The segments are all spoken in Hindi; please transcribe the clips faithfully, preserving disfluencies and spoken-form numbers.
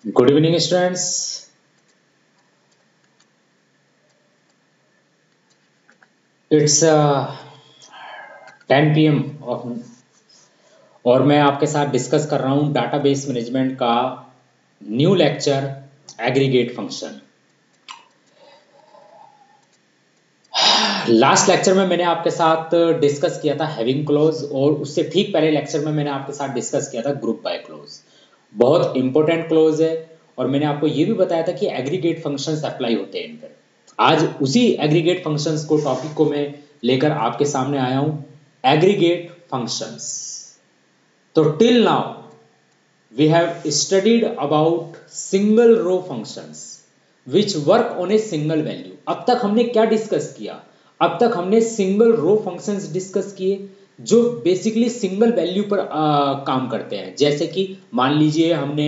Good evening, students. It's uh, ten P M of और मैं आपके साथ डिस्कस कर रहा हूँ डाटाबेस मैनेजमेंट का new lecture aggregate function. Last lecture में मैंने आपके साथ डिस्कस किया था हैविंग क्लोज और उससे ठीक पहले लेक्चर में मैंने आपके साथ डिस्कस किया था ग्रुप बाय क्लोज। बहुत इंपॉर्टेंट क्लोज है और मैंने आपको ये भी बताया था कि एग्रीगेट फंक्शंस अप्लाई होते हैं इन पर। आज उसी एग्रीगेट फंक्शंस को टॉपिक को मैं लेकर आपके सामने आया हूं, एग्रीगेट फंक्शंस। तो till now we have studied about single row functions which work on a single value. अब तक हमने क्या डिस्कस किया? अब तक हमने सिंगल रो फंक्शंस डिस्कस किए जो बेसिकली सिंगल वैल्यू पर आ, काम करते हैं। जैसे कि मान लीजिए हमने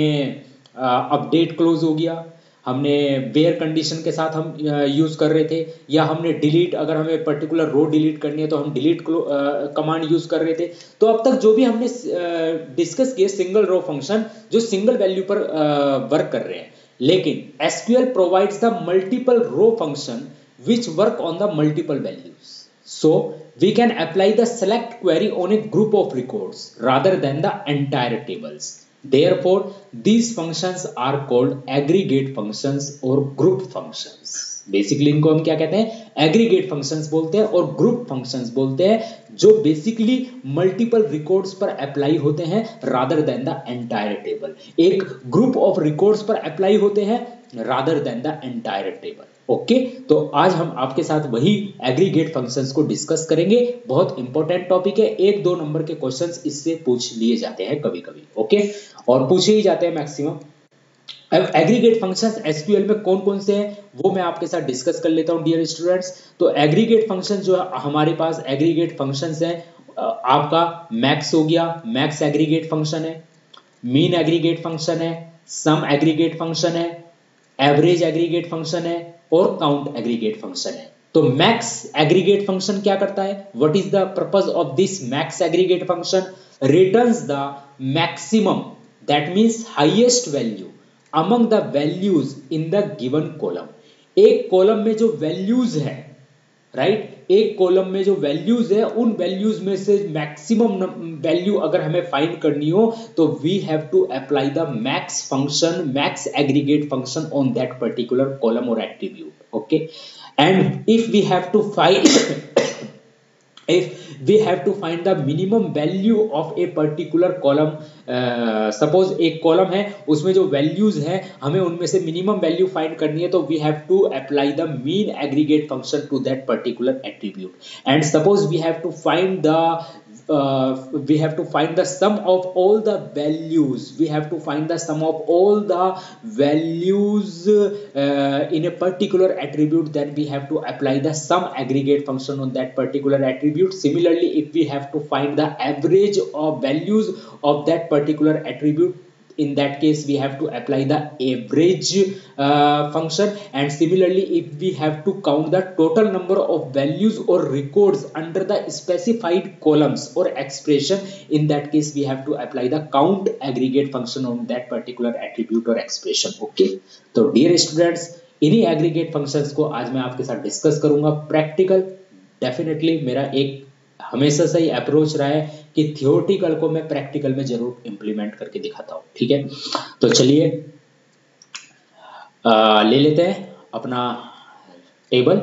अपडेट क्लोज हो गया, हमने वेयर कंडीशन के साथ हम यूज कर रहे थे, या हमने डिलीट, अगर हमें पर्टिकुलर रो डिलीट करनी है तो हम डिलीट कमांड यूज कर रहे थे। तो अब तक जो भी हमने डिस्कस किए सिंगल रो फंक्शन जो सिंगल वैल्यू पर वर्क कर रहे हैं, लेकिन SQL provides the multiple row function which work on the multiple values. So we can apply the select query on a group of records rather than the entire tables. Therefore, these functions are called aggregate functions or group functions. Basically इनको हम क्या कहते हैं? एग्रीगेट फंक्शंस बोलते हैं और ग्रुप फंक्शंस बोलते हैं, जो बेसिकली मल्टीपल रिकॉर्ड्स पर अप्लाई होते हैं rather than the entire table. एक ग्रुप ऑफ रिकॉर्ड्स पर अप्लाई होते हैं rather than the entire table. Okay, तो आज हम आपके साथ वही एग्रीगेट फंक्शंस को डिस्कस करेंगे। बहुत इंपॉर्टेंट टॉपिक है, एक दो नंबर के क्वेश्चंस इससे पूछ लिए जाते हैं कभी कभी। ओके, और पूछे ही जाते हैं मैक्सिमम। अब एग्रीगेट फंक्शंस एसक्यूएल में कौन कौन से हैं वो मैं आपके साथ डिस्कस कर लेता हूं डियर स्टूडेंट्स। तो एग्रीगेट फंक्शन जो हमारे पास एग्रीगेट फंक्शंस हैं, आपका मैक्स हो गया, मैक्स एग्रीगेट फंक्शन है, मीन एग्रीगेट फंक्शन है, सम एग्रीगेट फंक्शन है, एवरेज एग्रीगेट फंक्शन है और काउंट एग्रीगेट फंक्शन है। तो मैक्स एग्रीगेट फंक्शन क्या करता है? What is the purpose of this max aggregate function? Returns the maximum, that means highest value among the values in the given column। एक कॉलम में जो वैल्यूज है, राइट right? एक कॉलम में जो वैल्यूज है उन वैल्यूज में से मैक्सिमम वैल्यू अगर हमें फाइंड करनी हो तो we have to apply the max function, max aggregate function on that particular column और attribute. Okay, and if we have to find if we have to find the minimum value of a particular column, suppose uh, एक कॉलम है उसमें जो वैल्यूज हैं हमें उनमें से मिनिमम वैल्यू फाइंड करनी है, तो we have to apply the mean aggregate function to that particular attribute. And suppose we have to find the Uh, we have to find the sum of all the values, we have to find the sum of all the values uh, in a particular attribute, then we have to apply the sum aggregate function on that particular attribute. Similarly, if we have to find the average of values of that particular attribute, in that case we have to apply the average uh, function. And similarly, if we have to count the total number of values or records under the specified columns or expression, in that case we have to apply the count aggregate function on that particular attribute or expression। okay, तो dear students, इन्हीं aggregate functions को आज मैं आपके साथ डिस्कस करूंगा प्रैक्टिकल। डेफिनेटली मेरा एक हमेशा से ही अप्रोच रहा है कि थियोरेटिकल को मैं प्रैक्टिकल में जरूर इंप्लीमेंट करके दिखाता हूं। ठीक है, तो चलिए ले लेते हैं अपना टेबल।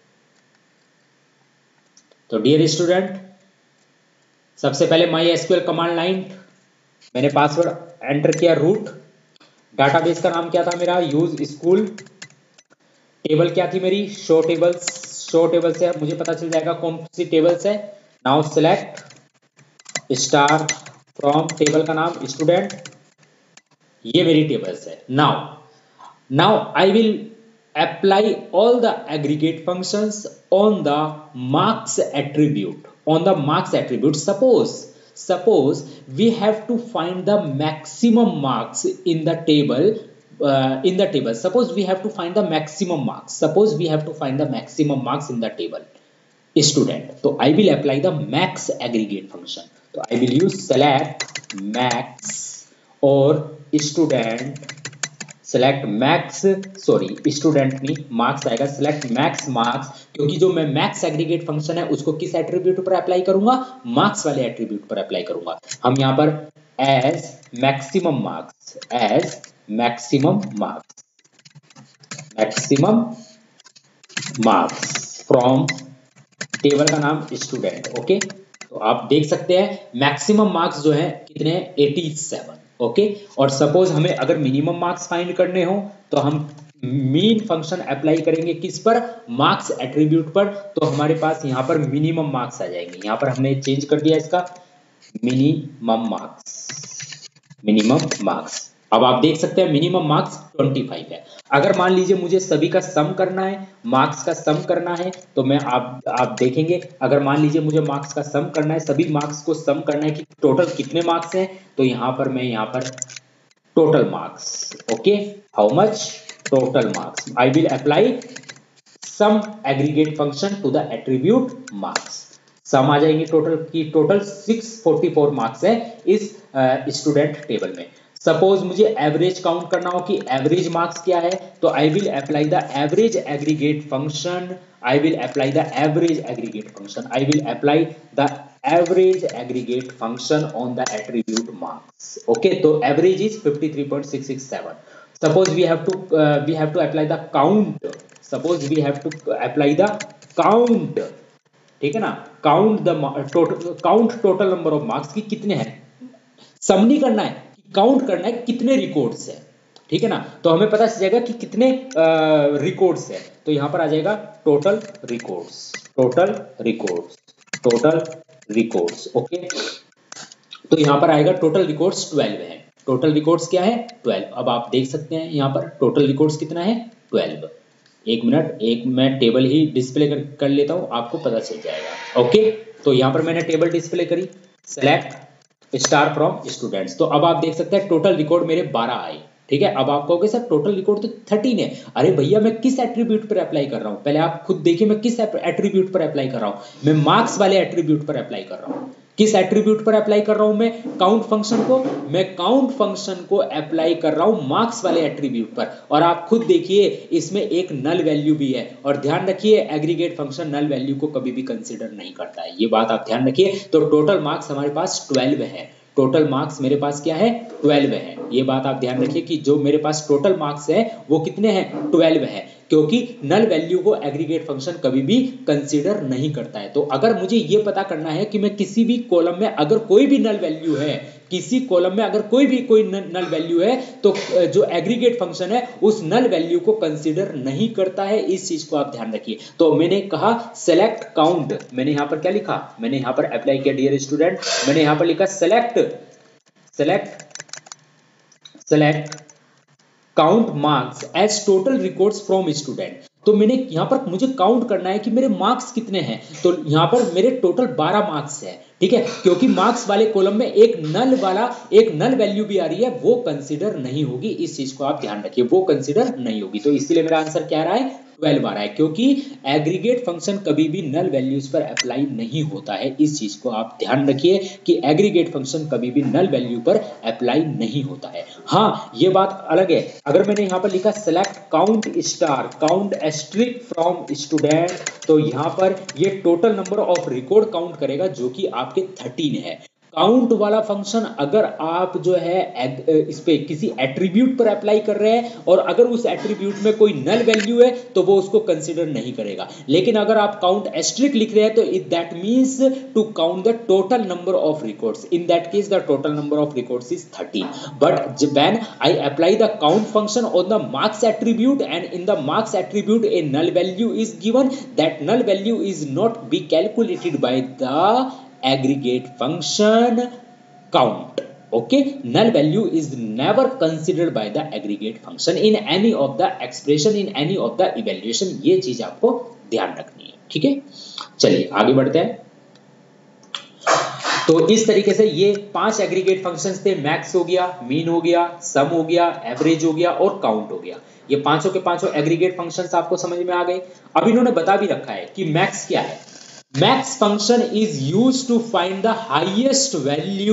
तो डियर स्टूडेंट, सबसे पहले माई एसक्यूएल कमांड लाइन, मैंने पासवर्ड एंटर किया रूट, डाटाबेस का नाम क्या था मेरा? यूज स्कूल, टेबल क्या थी मेरी? Show tables. शो टेबल से मुझे पता चल जाएगा कौन सी टेबल्स है। Now select star from, table का नाम स्टूडेंट, ये मेरी टेबल्स है। Now now I will apply all the aggregate functions on the marks attribute, on the marks attribute. Suppose suppose we have to find the maximum marks in the table, Uh, in the table. Suppose we have to find the maximum marks. Suppose we have to find the maximum marks in the table student. So I will apply the max aggregate function. So I will use select max or student select max sorry student नहीं मार्क्स आएगा, सिलेक्ट मैक्स मार्क्स, क्योंकि जो मैं मैक्स एग्रीगेट फंक्शन है उसको किस एट्रीब्यूट पर अप्लाई करूंगा, मार्क्स वाले एट्रीब्यूट पर अप्लाई करूंगा। हम यहाँ पर as maximum marks, as maximum marks, maximum marks from table का नाम स्टूडेंट। ओके, तो आप देख सकते हैं मैक्सिमम मार्क्स जो है कितने हैं, सत्तासी। ओके, और सपोज हमें अगर मिनिमम मार्क्स फाइंड करने हो तो हम मीन फंक्शन अप्लाई करेंगे किस पर, मार्क्स एट्रीब्यूट पर, तो हमारे पास यहाँ पर मिनिमम मार्क्स आ जाएंगे। यहाँ पर हमने चेंज कर दिया इसका मिनिमम मार्क्स, मिनिमम मार्क्स। अब आप देख सकते हैं मिनिमम मार्क्स पच्चीस है। अगर मान लीजिए मुझे सभी का सम करना है, मार्क्स का सम करना है, तो मैं आप आप देखेंगे अगर मान लीजिए मुझे मार्क्स का सम करना है, सभी मार्क्स को सम करना है कि टोटल कितने मार्क्स हैं, तो यहाँ पर मैं यहाँ पर total marks, okay, how much total marks, I will apply sum aggregate function to the attribute marks. Sum आ जाएंगे टोटल की, टोटल छह सौ चौवालीस मार्क्स है इस स्टूडेंट टेबल में। सपोज मुझे एवरेज काउंट करना हो कि एवरेज मार्क्स क्या है, तो I will apply the average aggregate function, I will apply the average aggregate function, I will apply the average aggregate function on the attribute marks. Okay, तो एवरेज इज तिरेपन पॉइंट छह सौ सड़सठ। Suppose we have to we have to apply the count, suppose we have to apply the count, ठीक है ना, count the total, count total number of marks की कितने हैं, सम नहीं करना है, काउंट करना है कितने रिकॉर्ड्स है, ठीक है ना, तो हमें पता चल जाएगा कि कितने रिकॉर्ड्स है, तो यहां पर आ जाएगा total records, total records, total records. Okay, तो यहां पर आएगा टोटल रिकॉर्ड्स बारह है, टोटल रिकॉर्ड्स क्या है बारह। अब आप देख सकते हैं यहां पर टोटल रिकॉर्ड्स कितना है बारह। एक मिनट, एक मैं टेबल ही डिस्प्ले कर, कर लेता हूं, आपको पता चल जाएगा। ओके, तो यहां पर मैंने टेबल डिस्प्ले करी, सेलेक्ट स्टार फ्रॉम स्टूडेंट्स, तो अब आप देख सकते हैं टोटल रिकॉर्ड मेरे बारह आए, ठीक है। अब आप कहोगे सर टोटल रिकॉर्ड तो तेरह है, अरे भैया मैं किस एट्रीब्यूट पर अप्लाई कर रहा हूं, पहले आप खुद देखिए मैं किस एट्रीब्यूट पर अप्लाई कर रहा हूं, मैं मार्क्स वाले एट्रीब्यूट पर अप्लाई कर रहा हूं। किस एट्रीब्यूट पर अप्लाई कर रहा हूं मैं, काउंट फंक्शन को, मैं काउंट फंक्शन को अप्लाई कर रहा हूं मार्क्स वाले एट्रीब्यूट पर, और आप खुद देखिए इसमें एक नल वैल्यू भी है, और ध्यान रखिए एग्रीगेट फंक्शन नल वैल्यू को कभी भी कंसीडर नहीं करता है, ये बात आप ध्यान रखिए। तो टोटल मार्क्स हमारे पास बारह है, टोटल मार्क्स मेरे पास क्या है बारह है, ये बात आप ध्यान रखिए कि जो मेरे पास टोटल मार्क्स है वो कितने हैं बारह है, क्योंकि नल वैल्यू को एग्रीगेट फंक्शन कभी भी कंसीडर नहीं करता है। तो अगर मुझे ये पता करना है कि मैं किसी भी कॉलम में अगर कोई भी नल वैल्यू है, किसी कॉलम में अगर कोई भी कोई नल वैल्यू है, तो जो एग्रीगेट फंक्शन है उस नल वैल्यू को कंसीडर नहीं करता है, इस चीज को आप ध्यान रखिए। तो मैंने कहा सेलेक्ट काउंट, मैंने यहां पर क्या लिखा, मैंने यहां पर अप्लाई किया डियर स्टूडेंट, मैंने यहां पर लिखा select select select count marks as total records from student. तो मैंने यहां पर मुझे काउंट करना है कि मेरे मार्क्स कितने हैं, तो यहां पर मेरे टोटल बारह मार्क्स है, ठीक है, क्योंकि मार्क्स वाले कॉलम में एक नल वाला एक नल वैल्यू भी आ रही है, वो कंसीडर नहीं होगी, इस चीज को आप ध्यान रखिए, वो कंसीडर नहीं होगी। तो इसीलिए मेरा आंसर क्या रहा है बारह आ रहा है, क्योंकि एग्रीगेट फंक्शन कभी भी नल वैल्यूज पर अप्लाई नहीं होता है, इस चीज को आप ध्यान रखिए कि एग्रीगेट फंक्शन कभी भी नल वैल्यू पर अप्लाई नहीं होता है। हाँ, ये बात अलग है, अगर मैंने यहां पर लिखा select count star count asterisk from student, तो यहां पर ये total number of record count करेगा जो कि आपके तेरह है। काउंट वाला फंक्शन अगर आप जो है इस पे किसी एट्रीब्यूट पर अप्लाई कर रहे हैं और अगर उस एट्रीब्यूट में कोई नल वैल्यू है तो वो उसको कंसीडर नहीं करेगा, लेकिन अगर आप काउंट एस्ट्रिक लिख रहे हैं तो it that means to count the total number of records, in that case the total number of records is तेरह, but when I apply the count function on the marks attribute and in the marks attribute a null value is given, that null value is not be calculated by the aggregate function count. Okay, null value is never considered by the aggregate function in any of the expression, in any of the evaluation. ये चीज आपको ध्यान रखनी है, ठीक है। चलिए आगे बढ़ते हैं। तो इस तरीके से ये पांच एग्रीगेट फंक्शंस थे, मैक्स हो गया, मीन हो गया, सम हो गया, एवरेज हो गया और काउंट हो गया। ये पांचों के पांचों एग्रीगेट फंक्शंस आपको समझ में आ गए। अब इन्होंने बता भी रखा है कि मैक्स क्या है। Max function is used to find the highest value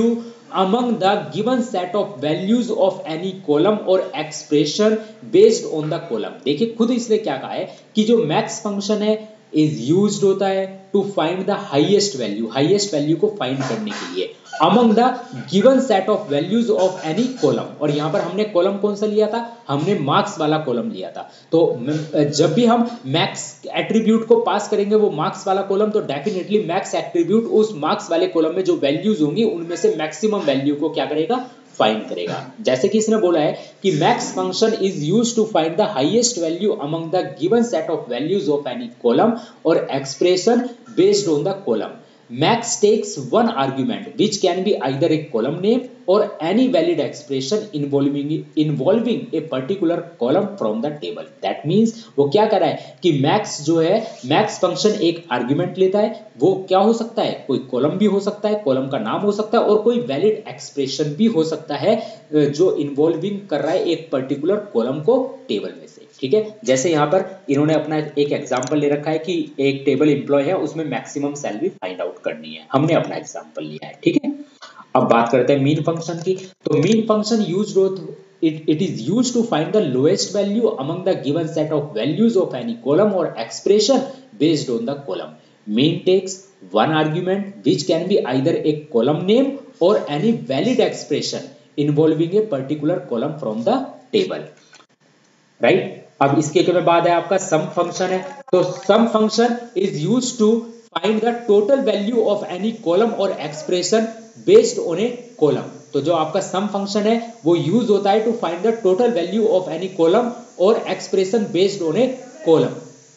among the given set of values of any column or expression based on the column। देखिए खुद इसने क्या कहा है कि जो मैक्स फंक्शन है इज यूज्ड होता है to find the highest value, highest value को फाइंड करने के लिए among the given set of values of any column। और यहाँ पर हमने कॉलम कौन सा लिया था, हमने मार्क्स वाला कॉलम लिया था। तो जब भी हम मैक्स एट्रीब्यूट को पास करेंगे वो मार्क्स वाला कॉलम, तो डेफिनेटली मैक्स एट्रीब्यूट उस मार्क्स वाले कॉलम में जो वैल्यूज होंगी उनमें से मैक्सिमम वैल्यू को क्या करेगा, फाइंड करेगा। जैसे कि इसने बोला है कि max function is used to find the highest value among the given set of values of any column और expression based on the column. Max takes one argument which can be either a column name or any valid expression involving involving a particular column from the table। That means वो क्या कर रहा है कि max जो है, max फंक्शन एक आर्ग्यूमेंट लेता है, वो क्या हो सकता है, कोई कॉलम भी हो सकता है, कॉलम का नाम हो सकता है और कोई वैलिड एक्सप्रेशन भी हो सकता है जो इन्वॉल्विंग कर रहा है एक पर्टिकुलर कॉलम को टेबल में से। ठीक है, जैसे यहाँ पर इन्होंने अपना एक एग्जांपल ले रखा है कि एक टेबल एम्प्लॉय है, उसमें मैक्सिमम सैलरी फाइंड आउट करनी है, हमने अपना एग्जांपल लिया है। ठीक है, अब बात करते हैं मीन फंक्शन की। तो mean function used it it is used to find the lowest value among the given set of values of any column or expression based on the column। mean takes one argument which can be either a column name or any valid expression involving a particular column from the table। Right, अब इसके के बाद है आपका सम फंक्शन है। तो sum function is used to find the total value of any column और expression based on a column. तो जो आपका सम फंक्शन है वो यूज होता है to find the total value of any column और expression based on a column.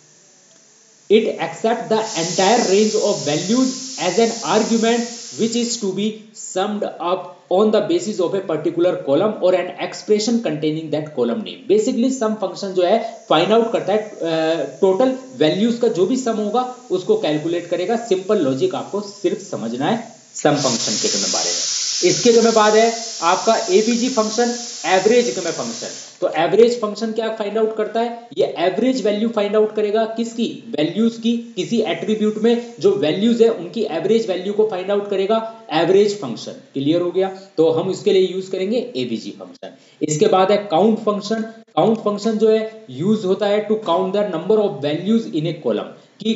It accepts the entire range of values as an argument which is to be summed up on the basis of a particular column or an expression containing that column name। Basically sum function जो है फाइंड आउट करता है टोटल uh, वैल्यूज का जो भी सम होगा उसको कैलकुलेट करेगा। सिंपल लॉजिक आपको सिर्फ समझना है सम फंक्शन के बारे में। इसके बाद है आपका एबीजी फंक्शन, एवरेज फंक्शन। तो एवरेज फंक्शन क्या फाइंड आउट करता है, ये एवरेज वैल्यू फाइंड आउट करेगा किसकी, वैल्यूज की, किसी एट्रीब्यूट में जो वैल्यूज है उनकी एवरेज वैल्यू को फाइंड आउट करेगा एवरेज फंक्शन। क्लियर हो गया, तो हम इसके लिए यूज करेंगे एबीजी फंक्शन। इसके बाद है काउंट फंक्शन। काउंट फंक्शन जो है यूज होता है to count the number of values in a column, कि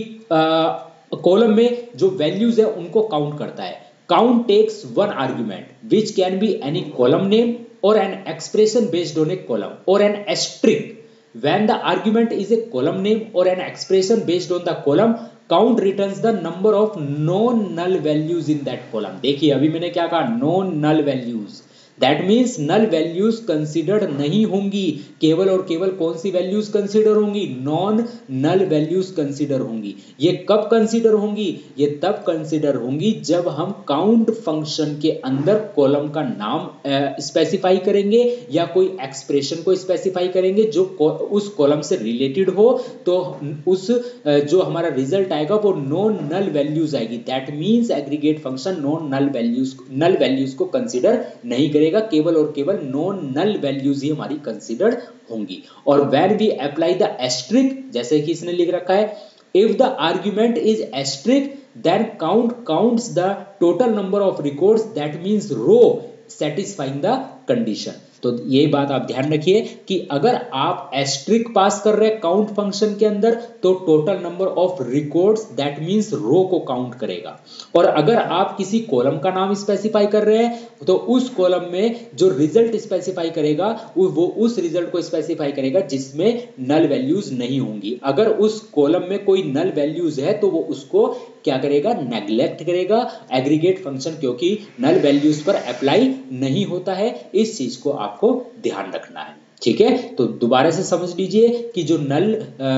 कॉलम में जो वैल्यूज है उनको काउंट करता है। Count takes one argument which can be any column name or an expression based on a column or an asterisk। When the argument is a column name or an expression based on the column, count returns the number of non null values in that column। देखिए अभी मैंने क्या कहा, non null values, that means null values considered नहीं होंगी। केवल और केवल कौन सी वैल्यूज कंसिडर होंगी, नॉन नल वैल्यूज कंसिडर होंगी। ये कब कंसिडर होंगी, ये तब कंसिडर होंगी जब हम काउंट फंक्शन के अंदर कॉलम का नाम स्पेसिफाई करेंगे या कोई एक्सप्रेशन को स्पेसिफाई करेंगे जो उस कॉलम से रिलेटेड हो, तो उस जो हमारा रिजल्ट आएगा वो नॉन नल वैल्यूज आएगी। That means aggregate function non null values null values को कंसिडर नहीं करेगा, केवल और केवल नॉन नल वैल्यूज ही हमारी कंसीडर्ड होंगी। और when we apply the asterisk, जैसे कि इसने लिख रखा है, if the argument is asterisk then count counts the total number of records, that means row satisfying the condition. तो ये बात आप ध्यान रखिए कि अगर आप एस्ट्रिक पास कर रहे हैं काउंट फंक्शन के अंदर तो total number of records that means row को काउंट करेगा। और अगर आप किसी कॉलम का नाम स्पेसिफाई कर रहे हैं तो उस कॉलम में जो रिजल्ट स्पेसिफाई करेगा वो उस रिजल्ट को स्पेसिफाई करेगा जिसमें नल वैल्यूज नहीं होंगी। अगर उस कॉलम में कोई नल वैल्यूज है तो वो उसको क्या करेगा, नेग्लेक्ट करेगा एग्रीगेट फंक्शन, क्योंकि नल वैल्यूज पर अप्लाई नहीं होता है। इस चीज को आपको ध्यान रखना है। ठीक है, तो दोबारा से समझ लीजिए कि जो नल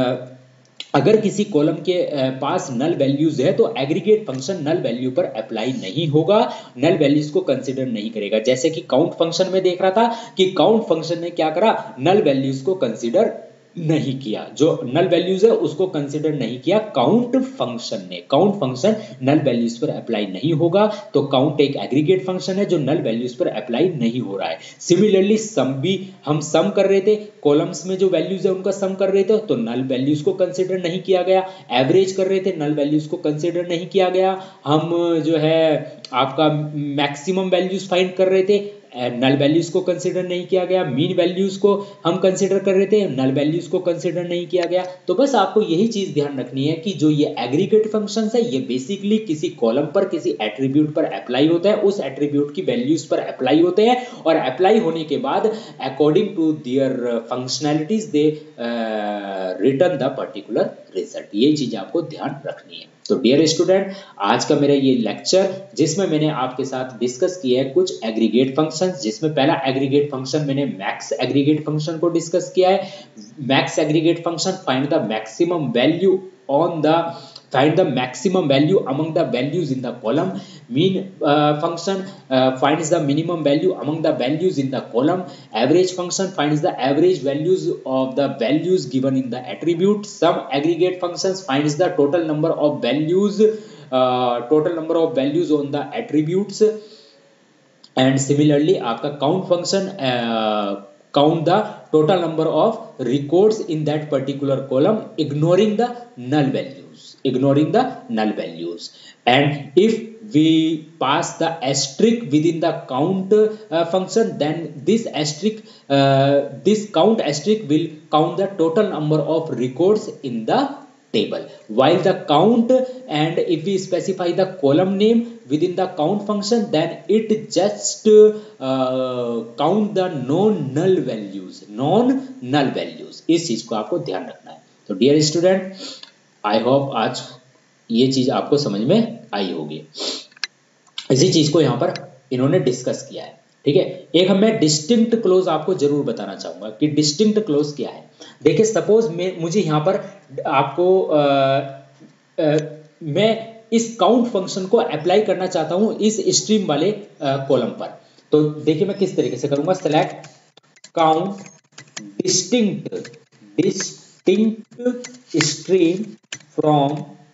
अगर किसी कॉलम के पास नल वैल्यूज है तो एग्रीगेट फंक्शन नल वैल्यू पर अप्लाई नहीं होगा, नल वैल्यूज को कंसीडर नहीं करेगा। जैसे कि काउंट फंक्शन में देख रहा था कि काउंट फंक्शन ने क्या करा, नल वैल्यूज को कंसीडर नहीं किया, जो नल वैल्यूज है उसको कंसिडर नहीं किया काउंट फंक्शन ने। काउंट फंक्शन नल वैल्यूज पर अप्लाई नहीं होगा, तो काउंट एक एग्रीगेट फंक्शन है जो नल वैल्यूज पर अप्लाई नहीं हो रहा है। सिमिलरली सम भी, हम सम कर रहे थे, कॉलम्स में जो वैल्यूज है उनका सम कर रहे थे तो नल वैल्यूज को कंसिडर नहीं किया गया। एवरेज कर रहे थे, नल वैल्यूज को कंसिडर नहीं किया गया। हम जो है आपका मैक्सिमम वैल्यूज फाइंड कर रहे थे, नल वैल्यूज को कंसिडर नहीं किया गया। मीन वैल्यूज को हम कंसिडर कर रहे थे, नल वैल्यूज को कंसिडर नहीं किया गया। तो बस आपको यही चीज ध्यान रखनी है कि जो ये एग्रीगेट फंक्शंस है ये बेसिकली किसी कॉलम पर, किसी एट्रीब्यूट पर अप्लाई होता है, उस एट्रीब्यूट की वैल्यूज पर अप्लाई होते हैं, और अप्लाई होने के बाद according to their functionalities they return the particular result. ये चीज आपको ध्यान रखनी है। तो डियर स्टूडेंट, आज का मेरा ये लेक्चर जिसमें मैंने आपके साथ डिस्कस किया है कुछ एग्रीगेट फंक्शंस, जिसमें पहला एग्रीगेट फंक्शन मैंने मैक्स एग्रीगेट फंक्शन को डिस्कस किया है। Max aggregate function find the maximum value on the find the maximum value among the values in the column. Mean uh, function uh, finds the minimum value among the values in the column. Average function finds the average values of the values given in the attribute. Sum aggregate functions finds the total number of values uh, total number of values on the attributes. And similarly आपका count function uh, count the total number of records in that particular column ignoring the null values, ignoring the null values. And if we pass the asterisk within the count uh, function, then this asterisk uh, this count asterisk will count the total number of records in the table, while the count, and if we specify the column name within the count function, then it just uh, count the non null values, non null values. इस चीज को आपको ध्यान रखना है। तो डियर स्टूडेंट, आई होप आज ये चीज आपको समझ में आई होगी। इसी चीज को यहाँ पर इन्होंने डिस्कस किया है, ठीक है। एक हम मैं डिस्टिंक्ट क्लोज आपको जरूर बताना चाहूंगा कि डिस्टिंक्ट क्लोज क्या है। देखिए सपोज मैं मुझे यहाँ पर आपको आ, आ, मैं इस काउंट फंक्शन को अप्लाई करना चाहता हूं इस स्ट्रीम वाले कॉलम पर। तो देखिए मैं किस तरीके से करूंगा, select count distinct distinct stream from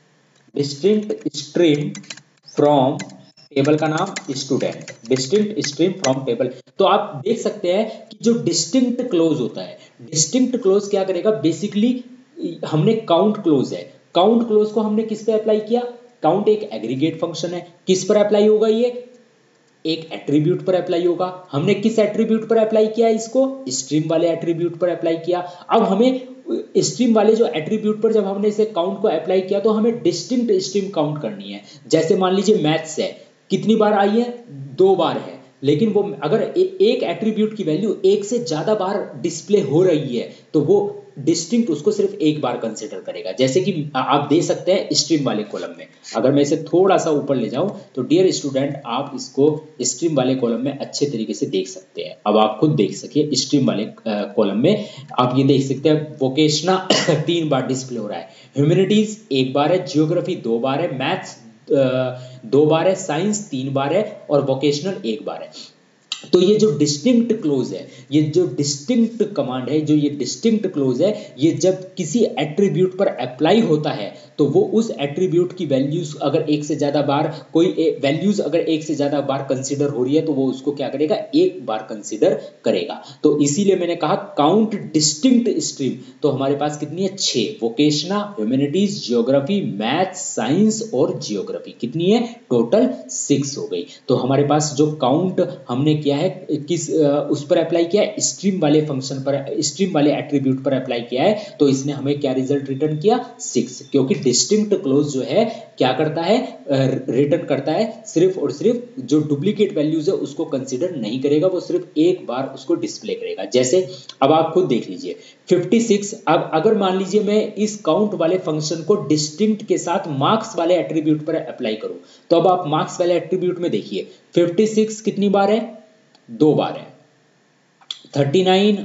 distinct stream from table का नाम student, distinct stream from table. तो आप देख सकते हैं कि जो डिस्टिंक्ट क्लोज होता है, डिस्टिंक्ट क्लोज क्या करेगा, बेसिकली हमने काउंट क्लोज है, काउंट क्लोज को हमने किस पे अप्लाई किया, काउंट एक एग्रीगेट फंक्शन है, किस पर अप्लाई होगा, ये एक एट्रीब्यूट पर अप्लाई होगा। हमने किस एट्रीब्यूट पर अप्लाई किया, इसको स्ट्रीम वाले एट्रीब्यूट पर अप्लाई किया। अब हमें स्ट्रीम वाले जो एट्रीब्यूट पर जब हमने इसे काउंट को अप्लाई किया तो हमें डिस्टिंक्ट स्ट्रीम काउंट करनी है। जैसे मान लीजिए मैथ्स है, कितनी बार आई है, दो बार है, लेकिन वो अगर ए, एक एट्रीब्यूट की वैल्यू एक से ज्यादा बार डिस्प्ले हो रही है तो वो डिस्टिंक्ट उसको सिर्फ एक बार कंसिडर करेगा। जैसे कि आप दे सकते हैं स्ट्रीम वाले कॉलम में, अगर मैं इसे थोड़ा सा ऊपर ले जाऊं तो डियर स्टूडेंट आप इसको स्ट्रीम वाले कॉलम में अच्छे तरीके से देख सकते हैं। अब आप खुद देख सकिए, स्ट्रीम वाले कॉलम में आप ये देख सकते हैं वोकेशनल तीन बार डिस्प्ले हो रहा है, ह्यूमैनिटीज एक बार है, जियोग्राफी दो बार है, मैथ्स दो बार है, साइंस तीन बार है और वोकेशनल एक बार है। तो ये जो डिस्टिंक्ट क्लोज है, ये जो डिस्टिंक्ट कमांड है, जो ये डिस्टिंक्ट क्लोज है, ये जब किसी एट्रीब्यूट पर अप्लाई होता है तो वो उस एट्रीब्यूट की वैल्यूज अगर एक से ज्यादा बार कोई वैल्यूज अगर एक से ज्यादा बार कंसीडर हो रही है तो वो उसको क्या करेगा, एक बार कंसीडर करेगा। तो इसीलिए मैंने कहा काउंट डिस्टिंक्ट स्ट्रीम, तो हमारे पास कितनी है, छह, vocational, humanities, geography, maths, science और जियोग्राफी, कितनी है, टोटल सिक्स हो गई। तो हमारे पास जो काउंट हमने किया है किस उस पर अप्लाई किया है, स्ट्रीम वाले फंक्शन पर, स्ट्रीम वाले एट्रीब्यूट पर अप्लाई किया है, तो इसने हमें क्या रिजल्ट रिटर्न किया, सिक्स। क्योंकि डिस्टिंक्ट क्लोज जो है क्या करता है, रिटर्न करता है सिर्फ और सिर्फ जो डुप्लीकेट वैल्यूज है उसको कंसीडर नहीं करेगा, वो सिर्फ एक बार उसको डिस्प्ले करेगा। जैसे अब आप खुद देख लीजिए छप्पन, अब अगर मान लीजिए मैं इस काउंट वाले फंक्शन को डिस्टिंक्ट के साथ मार्क्स वाले एट्रीब्यूट पर अप्लाई करूं, तो अब आप मार्क्स वाले एट्रीब्यूट में देखिए छप्पन कितनी बार है, दो बार है, उनतालीस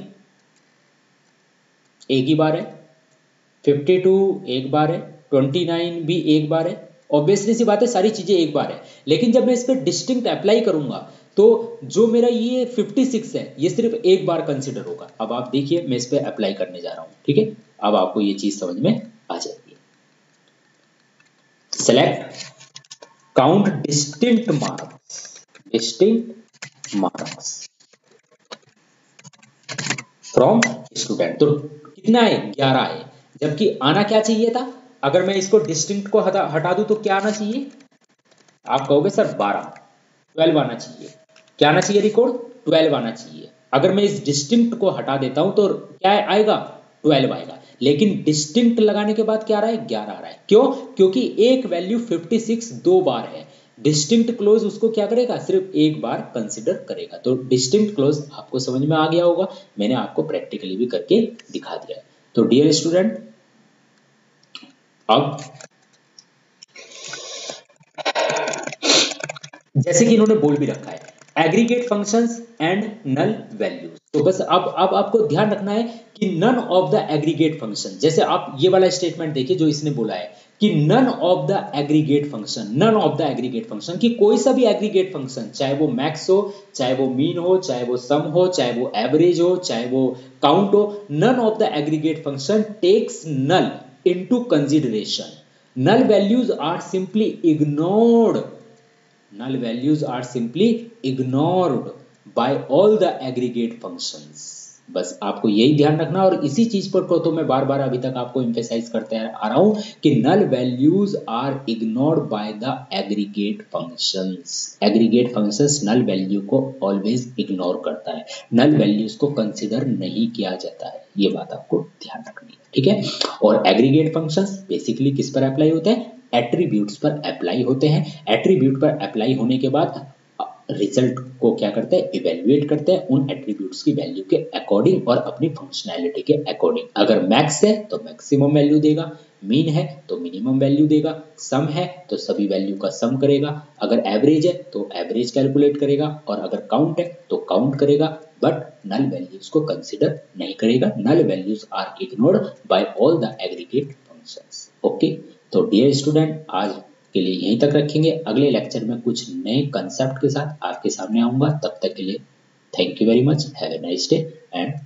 एक ही बार है, बावन एक बार है, उनतीस भी एक बार है। ऑब्वियसली सी बात है सारी चीजें एक बार है, लेकिन जब मैं इस पे डिस्टिंक्ट अप्लाई करूंगा तो जो मेरा ये छप्पन है ये सिर्फ एक बार कंसिडर होगा। अब आप देखिए मैं इस पे अप्लाई करने जा रहा हूं, ठीक है। अब आपको ये चीज समझ में आ जाएगी। Select count distinct marks, distinct marks from student. तो कितना है, ग्यारह है, जबकि आना क्या चाहिए था, अगर मैं इसको डिस्टिंक्ट को हटा हटा दूं तो क्या आना चाहिए, आप कहोगे सर बारह, बारह आना चाहिए। क्या आना चाहिए रिकॉर्ड, बारह आना चाहिए। अगर मैं इस डिस्टिंक्ट को हटा देता हूं तो क्या आएगा, बारह आएगा। लेकिन डिस्टिंक्ट लगाने के बाद क्या आ रहा है, ग्यारह आ रहा है। क्यों, क्योंकि एक वैल्यू छप्पन दो बार है, डिस्टिंक्ट क्लोज उसको क्या करेगा, सिर्फ एक बार कंसिडर करेगा। तो डिस्टिंक्ट क्लोज आपको समझ में आ गया होगा, मैंने आपको प्रैक्टिकली भी करके दिखा दिया है। तो डियर स्टूडेंट, अब जैसे कि इन्होंने बोल भी रखा है aggregate functions and null values, तो बस अब अब आपको ध्यान रखना है कि none of the aggregate function, जैसे आप ये वाला स्टेटमेंट देखिए जो इसने बोला है कि none of the aggregate function, none of the aggregate function, कि कोई सा भी एग्रीगेट फंक्शन, चाहे वो मैक्स हो, चाहे वो मीन हो, चाहे वो सम हो, चाहे वो एवरेज हो, चाहे वो काउंट हो, none of the aggregate function takes null into consideration. null values are simply ignored, null values are simply ignored by all the aggregate functions। बस आपको यही ध्यान रखना, और इसी चीज पर को तो मैं बार बार अभी तक आपको एम्फेसाइज करते आ रहा हूं कि null values are ignored by the aggregate functions. Aggregate functions null value को ऑलवेज इग्नोर करता है, नल वैल्यूज को कंसिडर नहीं किया जाता है, ये बात आपको ध्यान रखनी है, ठीक है। और एग्रीगेट फंक्शंस बेसिकली किस पर अप्लाई होते हैं, एट्रीब्यूट्स पर अप्लाई होते हैं। एट्रीब्यूट पर अप्लाई होने के बाद रिजल्ट को क्या करते हैं, इवेल्युएट करते हैं उन एट्रीब्यूट्स की वैल्यू के अकॉर्डिंग और अपनी फंक्शनैलिटी के अकॉर्डिंग। अगर मैक्स है तो मैक्सिमम वैल्यू देगा, मीन है तो मिनिमम वैल्यू देगा, सम है तो सभी वैल्यू का सम करेगा, अगर एवरेज है तो एवरेज कैलकुलेट करेगा, और अगर काउंट है तो काउंट करेगा, बट नल वैल्यूज को कंसिडर नहीं करेगा। Null values are ignored by all the aggregate functions. Okay, तो डियर स्टूडेंट आज के लिए यहीं तक रखेंगे, अगले लेक्चर में कुछ नए कंसेप्ट के साथ आपके सामने आऊंगा। तब तक के लिए thank you very much, have a nice day and